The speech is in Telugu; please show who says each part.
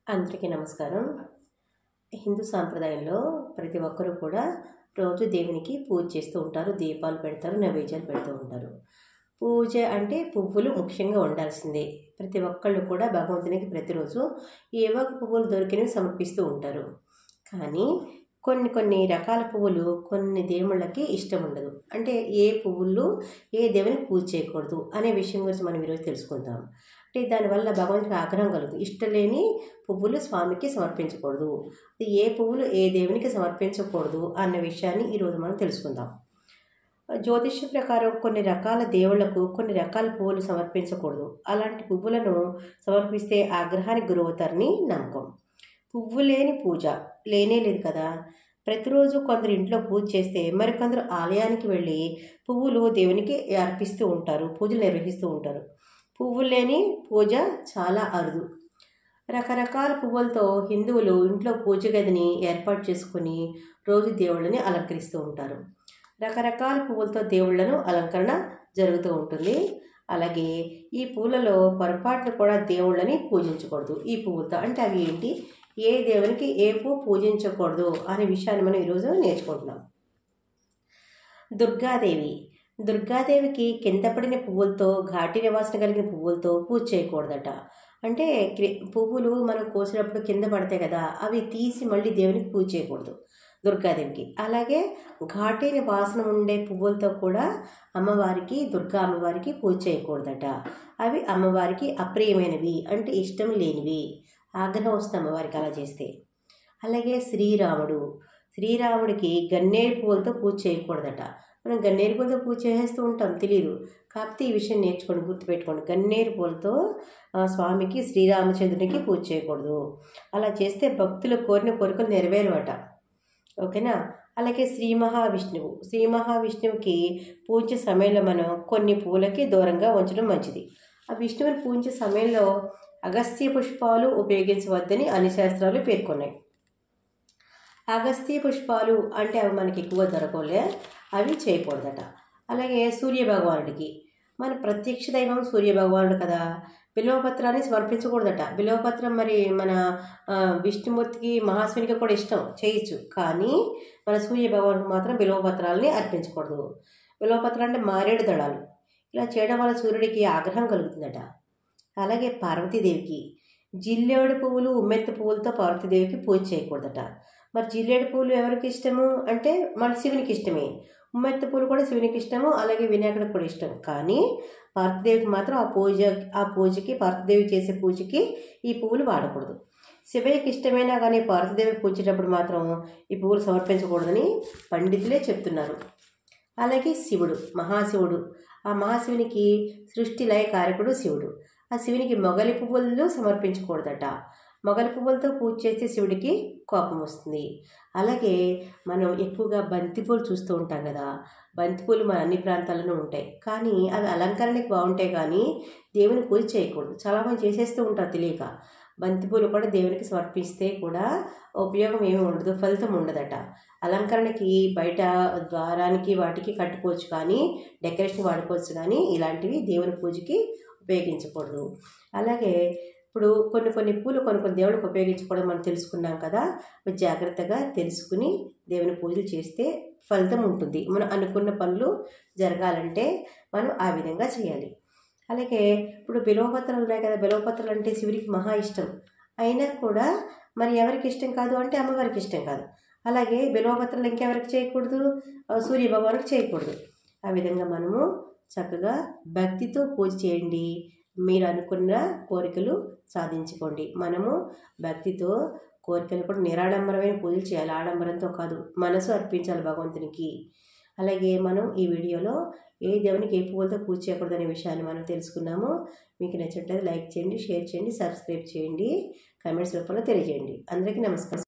Speaker 1: అందరికీ నమస్కారం. హిందూ సాంప్రదాయంలో ప్రతి ఒక్కరు కూడా రోజు దేవునికి పూజ చేస్తూ ఉంటారు. దీపాలు పెడతారు, నైవేద్యాలు పెడుతూ ఉంటారు. పూజ అంటే పువ్వులు ముఖ్యంగా ఉండాల్సిందే. ప్రతి ఒక్కళ్ళు కూడా భగవంతునికి ప్రతిరోజు ఏవో ఒక పువ్వులు దొరికినవి సమర్పిస్తూ ఉంటారు. కానీ కొన్ని కొన్ని రకాల పువ్వులు కొన్ని దేవుళ్ళకి ఇష్టం ఉండదు. అంటే ఏ పువ్వులు ఏ దేవునికి పూజ చేయకూడదు అనే విషయం గురించి మనం ఈరోజు తెలుసుకుందాం. అంటే దానివల్ల భగవంతునికి ఆగ్రహం కలుగుతుంది. ఇష్టం లేని పువ్వులు స్వామికి సమర్పించకూడదు, ఏ పువ్వులు ఏ దేవునికి సమర్పించకూడదు అన్న విషయాన్ని ఈరోజు మనం తెలుసుకుందాం. జ్యోతిష్య ప్రకారం కొన్ని రకాల దేవుళ్లకు కొన్ని రకాల పువ్వులు సమర్పించకూడదు. అలాంటి పువ్వులను సమర్పిస్తే ఆగ్రహానికి గురవుతారని నమ్మకం. పువ్వు లేని పూజ లేనే లేదు కదా. ప్రతిరోజు కొందరు ఇంట్లో పూజ చేస్తే మరికొందరు ఆలయానికి వెళ్ళి పువ్వులు దేవునికి అర్పిస్తూ ఉంటారు, పూజలు నిర్వహిస్తూ ఉంటారు. పువ్వులు లేని పూజ చాలా అరుదు. రకరకాల పువ్వులతో హిందువులు ఇంట్లో పూజ గదిని ఏర్పాటు చేసుకుని రోజు దేవుళ్ళని అలంకరిస్తూ ఉంటారు. రకరకాల పువ్వులతో దేవుళ్లను అలంకరణ జరుగుతూ ఉంటుంది. అలాగే ఈ పూలలో పొరపాటును కూడా దేవుళ్ళని పూజించకూడదు. ఈ పువ్వులతో అంటే అవి ఏంటి, ఏ దేవునికి ఏ పువ్వు పూజించకూడదు అనే విషయాన్ని మనం ఈరోజు నేర్చుకుంటున్నాం. దుర్గాదేవికి కింద పడిన పువ్వులతో, ఘాటి నివాసన కలిగిన పువ్వులతో పూజ చేయకూడదట. అంటే పువ్వులు మనం కోసినప్పుడు కింద పడతాయి కదా, అవి తీసి మళ్ళీ దేవునికి పూజ చేయకూడదు దుర్గాదేవికి. అలాగే ఘాటైన వాసన ఉండే పువ్వులతో కూడా దుర్గా అమ్మవారికి పూజ చేయకూడదట. అవి అమ్మవారికి అప్రియమైనవి, అంటే ఇష్టం లేనివి. ఆగ్రహం వస్తుంది అమ్మవారికి అలా చేస్తే. అలాగే శ్రీరాముడికి గన్నేరు పువ్వులతో పూజ చేయకూడదట. మనం గన్నేరు పూలతో పూజ చేస్తూ ఉంటాం, తెలియదు. కాకపోతే ఈ విషయం నేర్చుకోండి, గుర్తుపెట్టుకోండి. గన్నేరు పూలతో స్వామికి శ్రీరామచంద్రునికి పూజ చేయకూడదు. అలా చేస్తే భక్తులు కోరిన కోరికలు నెరవేరువట. ఓకేనా. అలాగే శ్రీ మహావిష్ణువుకి పూజ సమయంలో మనం కొన్ని పూలకి దూరంగా ఉంచడం మంచిది. ఆ విష్ణువుని పూజించే సమయంలో అగస్త్య పుష్పాలు ఉపయోగించవద్దని అన్ని శాస్త్రాలు పేర్కొన్నాయి. అగస్త్య పుష్పాలు అంటే అవి మనకి ఎక్కువ దొరకలే, అవి చేయకూడదట. అలాగే సూర్యభగవానుడికి, మన ప్రత్యక్ష దైవం సూర్యభగవానుడు కదా, బిల్వపత్రాన్ని సమర్పించకూడదట. బిల్వపత్రం మరి మన విష్ణుమూర్తికి మహాశివునికి కూడా ఇష్టం, చేయొచ్చు. కానీ మన సూర్యభగవానుడికి మాత్రం బిల్వపత్రాలని అర్పించకూడదు. బిల్వపత్రాలు అంటే మారేడు దళాలు. ఇలా చేయడం వల్ల సూర్యుడికి ఆగ్రహం కలుగుతుందట. అలాగే పార్వతీదేవికి జిల్లేడు పువ్వులు, ఉమ్మెత్త పువ్వులతో పార్వతీదేవికి పూజ చేయకూడదట. మరి జిల్లేడు పువ్వులు ఎవరికి ఇష్టము అంటే మన శివునికి ఇష్టమే. ఉమ్మెత్త పువ్వులు కూడా శివునికి ఇష్టము, అలాగే వినాయకుడికి కూడా ఇష్టం. కానీ పార్వతీదేవికి మాత్రం ఆ పూజకి పార్వతీదేవి చేసే పూజకి ఈ పువ్వులు వాడకూడదు. శివయ్యకి ఇష్టమైనా కానీ పార్వతీదేవికి పూజేటప్పుడు మాత్రం ఈ పువ్వులు సమర్పించకూడదని పండితులే చెప్తున్నారు. అలాగే మహాశివుడు, ఆ మహాశివునికి సృష్టి లయ కారకుడు శివుడు. ఆ శివునికి మొగలి పువ్వులు సమర్పించకూడదట. మొగలి పువ్వులతో పూజ చేస్తే శివుడికి కోపం వస్తుంది. అలాగే మనం ఎక్కువగా బంతిపూలు చూస్తూ ఉంటాం కదా. బంతిపూలు మన అన్ని ప్రాంతాల్లోనూ ఉంటాయి, కానీ అవి అలంకరణకి బాగుంటాయి, కానీ దేవుని పూజ చేయకూడదు. చాలామంది చేసేస్తూ ఉంటారు తెలియక. బంతిపూలు కూడా దేవునికి సమర్పిస్తే కూడా ఉపయోగం ఏమి ఉండదు, ఫలితం ఉండదట. అలంకరణకి బయట ద్వారానికి వాటికి కట్టుకోవచ్చు, కానీ డెకరేషన్ వాడుకోవచ్చు, కానీ ఇలాంటివి దేవుని పూజకి ఉపయోగించకూడదు. అలాగే ఇప్పుడు కొన్ని పూలు కొన్ని దేవుడికి ఉపయోగించుకోవడం మనం తెలుసుకున్నాం కదా. జాగ్రత్తగా తెలుసుకుని దేవుని పూజలు చేస్తే ఫలితం ఉంటుంది. మనం అనుకున్న పనులు జరగాలంటే మనం ఆ విధంగా చేయాలి. అలాగే ఇప్పుడు బిల్వపత్రాలు ఉన్నాయి కదా, బిల్వపత్రాలు అంటే శివుడికి మహా ఇష్టం. అయినా కూడా మరి ఎవరికి ఇష్టం కాదు అంటే అమ్మవారికి ఇష్టం కాదు. అలాగే బిల్వపత్రాలు ఇంకెవరికి చేయకూడదు, సూర్యభగవానికి చేయకూడదు. ఆ విధంగా మనము చక్కగా భక్తితో పూజ చేయండి. మీరు అనుకున్న కోరికలు సాధించుకోండి. మనము భక్తితో కోరికలు కూడా నిరాడంబరమైన పూజలు చేయాలి, ఆడంబరంతో కాదు. మనసు అర్పించాలి భగవంతునికి. అలాగే మనం ఈ వీడియోలో ఏ దేవునికి ఏ పువ్వులతో పూజ చేయకూడదు అనే విషయాన్ని మనం తెలుసుకున్నాము. మీకు నచ్చినట్లయితే లైక్ చేయండి, షేర్ చేయండి, సబ్స్క్రైబ్ చేయండి, కామెంట్స్ రూపంలో తెలియజేయండి. అందరికీ నమస్కారం.